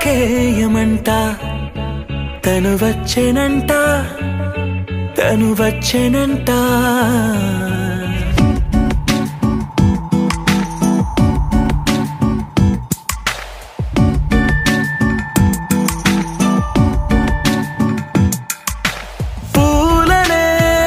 కొనుకేయమంట తను వచ్చేనంట తను వచ్చేనంట పూలనే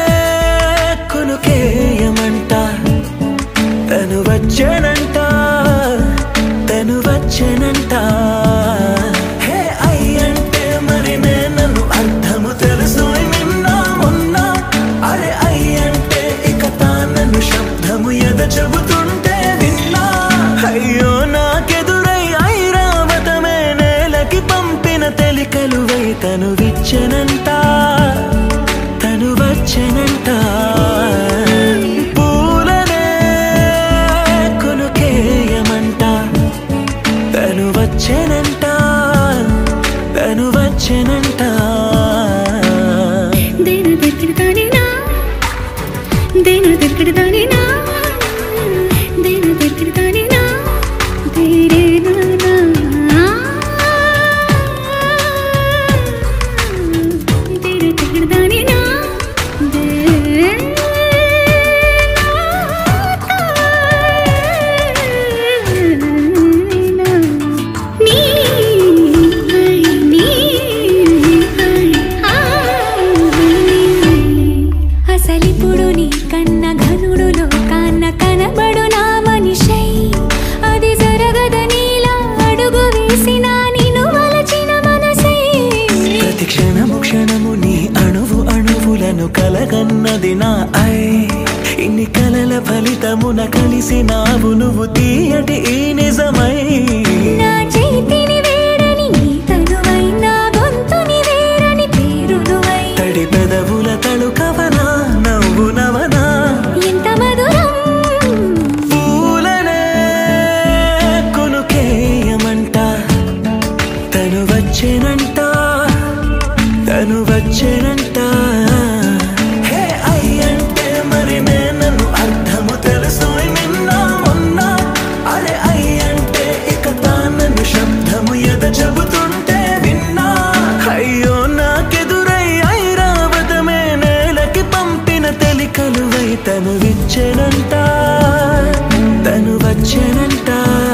కొనుకేయమంట తను వచ్చేనంట తను వచ్చేనంట హే అయ్యంటే మరి నేను అర్థము తెలుసు నిన్న మొన్న అరే అయ్యంటే ఇక తానను శబ్దము ఎద చెబుతుంటే విన్నా అయ్యో నాకెదురై ఐరావతమే నేలకి పంపిన తెలికలువై తను విచ్చెనంట తను వచ్చెనంట వచ్చేనంట తను వచ్చేనంట దేను దగ్గరదానినా దేను దగ్గరదానినా దేను దగ్గరదానినా దేరేనా దేను దగ్గరదానినా అసలిప్పుడు నీ కన్న ఘనుడులో కాన్న కనబడు నా మనిషై అది జరగదనిలా అడుగు వేసిన నిన్ను వలచిన మనసై ప్రతి క్షణము క్షణము నీ అణువు అణువులను కలగన్నది నా ఐ ఇన్ని కలల ఫలితమున కలిసినావు నువ్వు తీయటి ఈ నిజమై నా చేతిని వేడని నీ తనువై నా గొంతుని వేరని పేరునువై తడి పెదవుల తళుకవనా నవ్వు నవనా ఎంత మధురం పూలనే కొనుకేయమంట తను వచ్చేనంట తను వచ్చేనంట హే అయ్యంటే మరి నేను అర్థము తెలుసు నిన్న మొన్న అరే అయ్యంటే ఇక తానను శబ్దము ఎద చెబుతుంటే విన్నా అయ్యో నాకెదురై ఐరావతమే నేలకి పంపిన తెలికలువై తను విచ్చెనంట తను వచ్చేనంట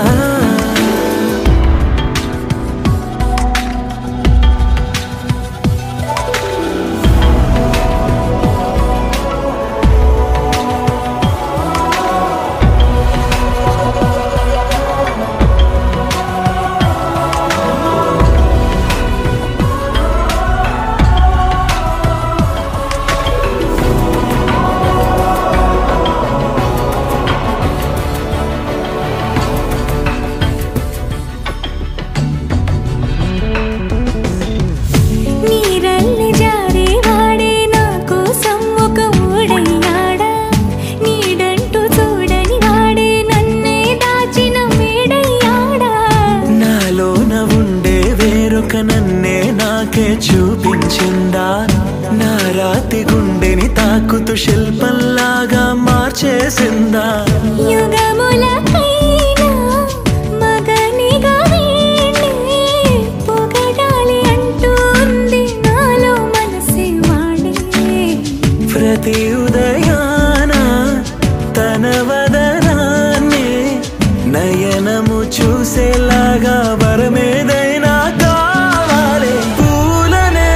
నీరల్లి జారే వాడే నా కోసం ఒక ఊడయ్యాడా నీడంటూ చూడని వాడే నన్నే దాచిన మేడయ్యాడా నాలోన ఉండే వేరొక నన్నే నాకే చూపించిందా నా రాతి గుండెని తాకుతూ శిల్పంలాగా మార్చేసిందా యుగములకైనా మగనిగా వీణే పొగడాలి అంటూ ఉంది నాలో మనసే వాడే ప్రతి ఉదయాన తన వదనాన్ని నయనము చూసేలాగా వరమేదైనా కావాలి పూలనే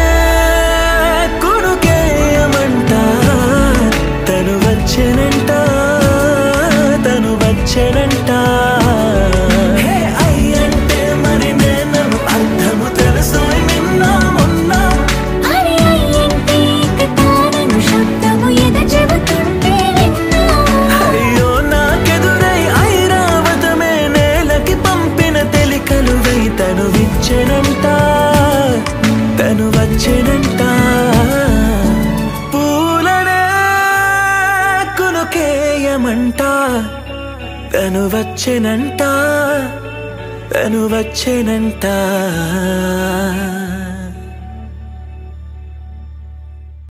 కొనుకేయమంట తను వచ్చేనంట తను వచ్చేనంట హే అయ్యంటే మరి నేను అర్థము తెలుసు నిన్న మొన్న అరే అయ్యంటే ఇక తానను శబ్దము ఎద చెబుతుంటే విన్నా అయ్యో నాకెదురై ఐరావతమే నేలకి పంపిన తెలికలువై తను విచ్చెనంట తను వచ్చేనంట పూలనే కొనుకేయమంట తను వచ్చేనంట తను వచ్చేనంట